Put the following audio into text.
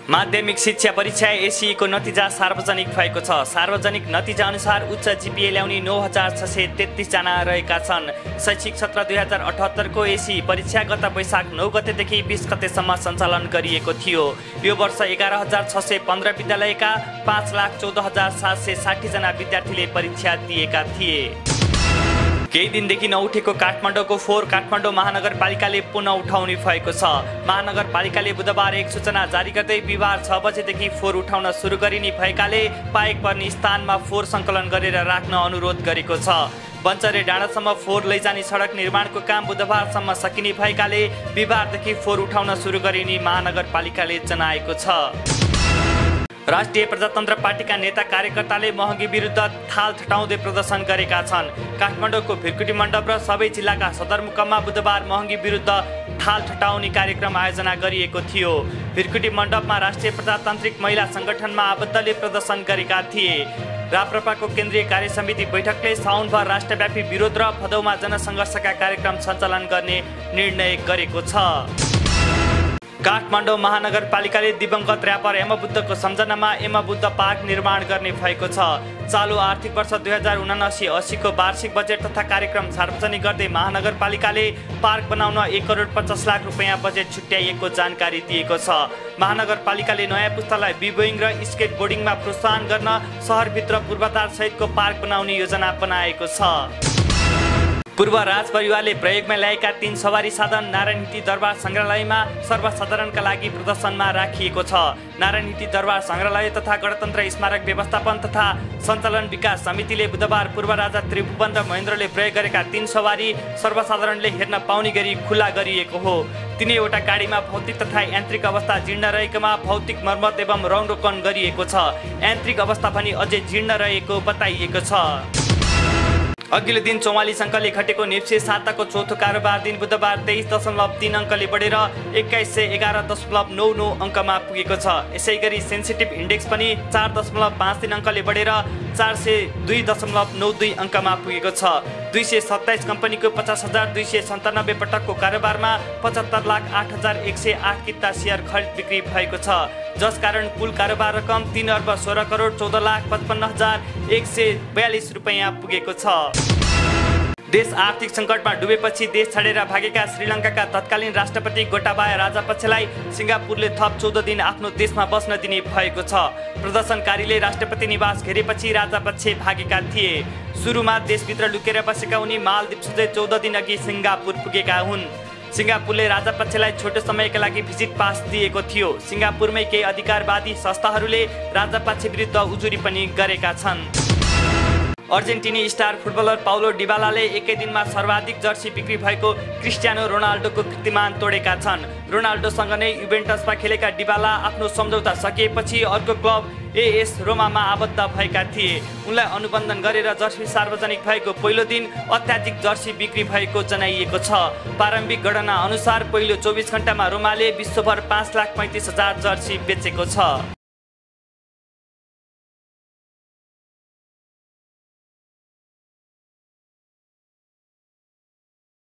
माध्यमिक शिक्षा परीक्षा एसई को नतिजा सार्वजनिक भएको छ। सार्वजनिक नतिजा अनुसार उच्च जीपीए ल्याउने 9633 जना रहेका छन्। शैक्षिक सत्र 2078 को एसई परीक्षा गत वैशाख 9 गतेदेखि 20 गतेसम्म सञ्चालन गरिएको थियो। यो वर्ष 11615 विद्यालयका 5,14,760 जना विद्यार्थीले परीक्षा दिएका थिए। केही दिनदेखि नउठेको काठमाडौँको फोहोर काठमाडौँ महानगरपालिकाले पुनः उठाउने भएको छ। महानगरपालिकाले बुधबार एक सूचना जारी गर्दै बिहिबार 6 बजेदेखि फोहोर उठाउन सुरु गरिने भएकाले पाएक पर्ने स्थानमा फोहोर सङ्कलन गरेर राख्न अनुरोध गरेको छ। बन्चरे डाँडासम्म फोहोर लैजाने सडक निर्माणको काम बुधबारसम्म सकिने भएकाले बिहिबारदेखि फोहोर उठाउन सुरु गरिने महानगरपालिकाले जनाएको छ। राष्ट्रिय प्रजातन्त्र पार्टीका नेता कार्यकर्ताले महँगी विरुद्ध थाल ठटाउँदै प्रदर्शन गरेका छन्। काठमाडौँको भिरकुटी मण्डप र सबै जिल्लाका सदरमुकाममा बुधबार महँगी विरुद्ध थाल ठटाउने कार्यक्रम आयोजना गरिएको थियो। भिरकुटी मण्डपमा राष्ट्रिय प्रजातान्त्रिक महिला सङ्गठनमा आबद्धले प्रदर्शन गरेका थिए। राप्रपाको केन्द्रीय कार्य समिति बैठकले साउनभर राष्ट्रव्यापी विरोध र भदौमा जनसङ्घर्षका कार्यक्रम सञ्चालन गर्ने निर्णय गरेको छ। काठमाडौँ महानगरपालिकाले दिवंगत र्यापर एमबुद्धको सम्झनामा एमबुद्ध पार्क निर्माण गर्ने भएको छ। चालु आर्थिक वर्ष 2079-80 को वार्षिक बजेट तथा कार्यक्रम सार्वजनिक गर्दै महानगरपालिकाले पार्क बनाउन 1,50,00,000 रुपैयाँ बजेट छुट्याइएको जानकारी दिएको छ। महानगरपालिकाले नयाँ पुस्तालाई बिबोइङ र स्केट बोर्डिङमा प्रोत्साहन गर्न सहरभित्र पूर्वाधार सहितको पार्क बनाउने योजना बनाएको छ। पूर्व राजपरिवारले प्रयोगमा ल्याएका 3 सवारी साधन नारायणहिटी दरबार सङ्ग्रहालयमा सर्वसाधारणका लागि प्रदर्शनमा राखिएको छ। नारायणहिटी दरबार सङ्ग्रहालय तथा गणतन्त्र स्मारक व्यवस्थापन तथा सञ्चालन विकास समितिले बुधबार पूर्व राजा त्रिभुवन र महेन्द्रले प्रयोग गरेका 3 सवारी सर्वसाधारणले हेर्न पाउने गरी खुला गरिएको हो। तिनैवटा गाडीमा भौतिक तथा यान्त्रिक अवस्था जीर्ण रहेकोमा भौतिक मर्मत एवं रङरोपण गरिएको छ। यान्त्रिक अवस्था पनि अझै जीर्ण रहेको बताइएको छ। अघिल्लो दिन 44 अङ्कले घटेको नेप्से साताको चौथो कारोबार दिन बुधबार 23.3 अङ्कले बढेर 2111.99 अङ्कमा पुगेको छ। यसैगरी सेन्सिटिभ इन्डेक्स पनि 4.53 अङ्कले बढेर 402.92 अङ्कमा पुगेको छ। 227 कम्पनीको 50,297 पटकको कारोबारमा 75,08,108 किता सेयर खरिद बिक्री भएको छ, जसकारण कुल कारोबार रकम 3,16,14,55,142 रुपैयाँ पुगेको छ। देश आर्थिक सङ्कटमा डुबेपछि देश छाडेर भागेका श्रीलङ्काका तत्कालीन राष्ट्रपति गोटाबाया राजापक्षलाई सिङ्गापुरले थप 14 दिन आफ्नो देशमा बस्न दिने भएको छ। प्रदर्शनकारीले राष्ट्रपति निवास घेरेपछि राजापक्ष भागेका थिए। सुरुमा देशभित्र लुकेर बसेका उनी मालदिप सोझै 14 दिन अघि सिङ्गापुर पुगेका हुन्। सिङ्गापुरले राजापक्षलाई छोटो समयका लागि भिजिट पास दिएको थियो। सिङ्गापुरमै केही अधिकारवादी संस्थाहरूले राजापक्ष विरुद्ध उजुरी पनि गरेका छन्। अर्जेन्टिनी स्टार फुटबलर पाउलो डिबालाले एकै दिनमा सर्वाधिक जर्सी बिक्री भएको क्रिस्टियानो रोनाल्डोको कीर्तिमान तोडेका छन्। रोनाल्डोसँग नै युभेन्टसमा खेलेका डिबाला आफ्नो सम्झौता सकिएपछि अर्को क्लब एएस रोमामा आबद्ध भएका थिए। उनलाई अनुबन्धन गरेर जर्सी सार्वजनिक भएको पहिलो दिन अत्याधिक जर्सी बिक्री भएको जनाइएको छ। प्रारम्भिक गणना अनुसार पहिलो 24 घण्टामा रोमाले विश्वभर 5,35,000 जर्सी बेचेको छ।